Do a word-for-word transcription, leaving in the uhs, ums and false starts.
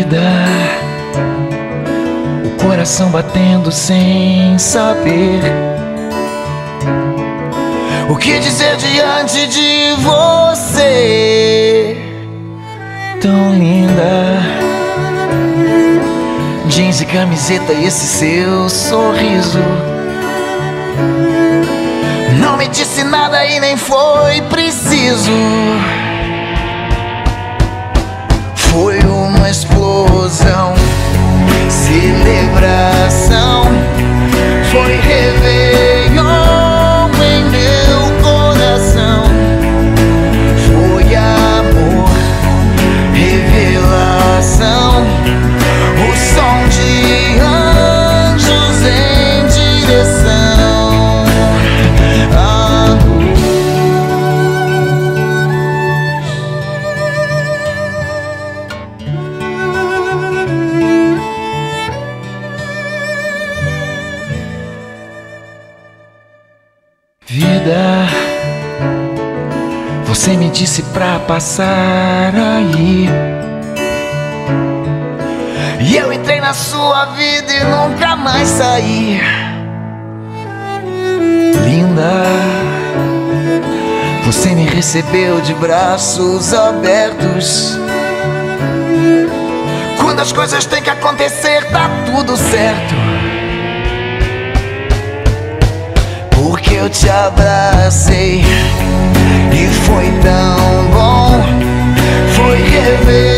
vida, o coração batendo sem saber o que dizer diante de você. Tão linda, jeans e camiseta e esse seu sorriso. Não me disse nada e nem foi preciso. Foi uma explosão, celebração. Foi réveillon em meu coração. Foi amor, revelação. O som de anjos em direção à luz. Vida, você me disse pra passar aí, e eu entrei na sua vida e nunca mais saí. Linda, você me recebeu de braços abertos. Quando as coisas têm que acontecer, tá tudo certo. Porque eu te abracei e foi tão bom. Foi rever